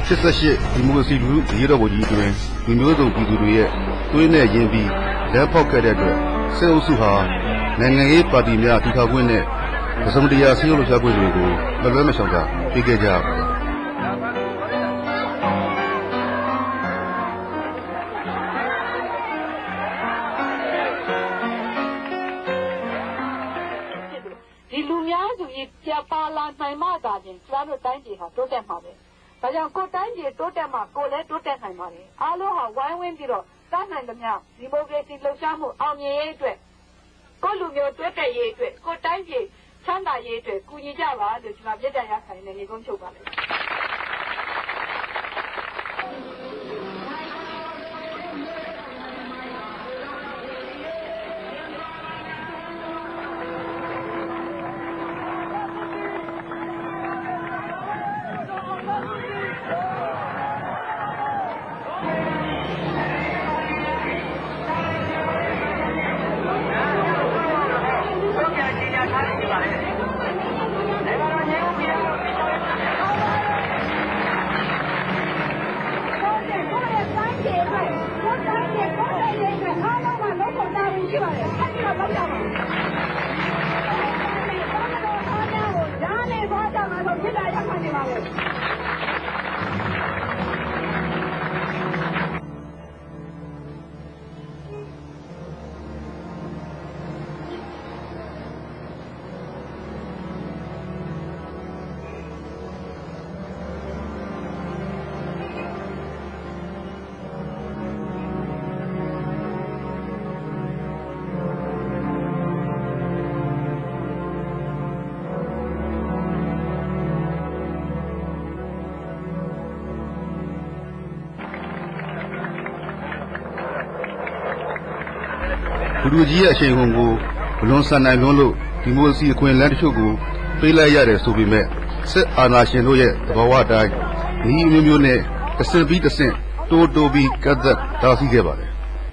88ဒီမိုကရေစီလူရေးတော်ပုံကြီးတွင်လူမျိုးစုံပြည်သူတွေရဲ့သွေးနဲ့ရင်းပြီးလက်ဖောက်ခဲ့တဲ့အတွက်စစ်အုပ်စုဟာနိုင်ငံရေးပါတီများတည်ထောင်ခွင့်နဲ့ပစုံတရားစီးရုံးလှုပ်ရှားခွင့်တွေကိုမလွဲမရှောင်သာပေးခဲ့ကြရပါတယ်ဒီလူများစုကြီးပြပါလာနိုင်မှသာချင်းကျန်တို့တိုင်းပြည်ဟာတိုးတက်မှာပဲဒါကြောင့်ကိုတိုင်းပြည်တိုးတက်မှကိုလည်းတိုးတက်နိုင်ပါတယ်အားလုံးဟာဝိုင်းဝန်းပြီးတော့တတ်နိုင်သမျှဒီမိုကရေစီလှုပ်ရှားမှုအောင်မြင်ရေးအတွက်ကိုလူမျိုးတိုးတက်ရေးအတွက်ကိုတိုင်းပြည်ချမ်းသာရေးအတွက်ကူညီကြပါလို့ကျွန်တော်ပြည့်တဲ့ရခိုင်နဲ့ညီကုန်းချုပ်ပါလေလူကြီးရဲ့အရှိန်ဟုန်ကိုဘလွန်ဆန်နိုင်လွန်းလို့ဒီမိုကရေစီအခွင့်အလမ်းတချို့ကိုပေးလိုက်ရတယ်ဆိုပေမဲ့စစ်အာဏာရှင်တို့ရဲ့သဘာဝအတိုင်းဒီမျိုးမျိုးနဲ့တစ်ဆင့်ပြီးတစ်ဆင့်တိုးပြီးကတ်သက်တားဆီးခဲ့ပါတယ်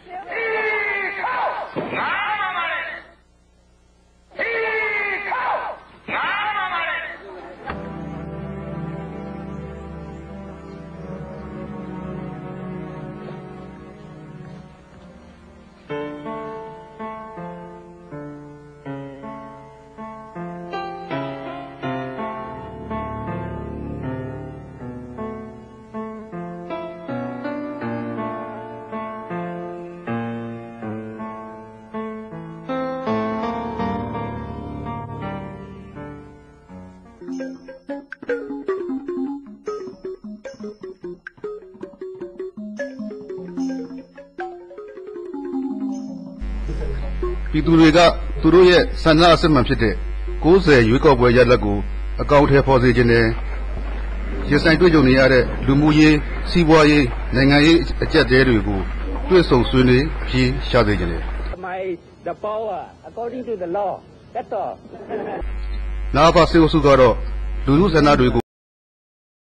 ပြည်သူတွေကသူတို့ရဲ့ဆန္ဒအစစ်မှန်ဖြစ်တဲ့90ရွေးကောက်ပွဲရလဒ်ကိုအကောင့်ထဲပေါ်စေခြင်းနဲ့ရဆိုင်တွေ့ကြုံနေရတဲ့လူမှုရေးစီးပွားရေးနိုင်ငံရေးအကျပ်တဲတွေကိုတွေ့ဆုံဆွေးနွေးဖြေရှာစေခြင်းနဲ့ the power according to the law that's all နာဖာစေအုပ်စုကတော့လူမှုဆန္ဒတွေကို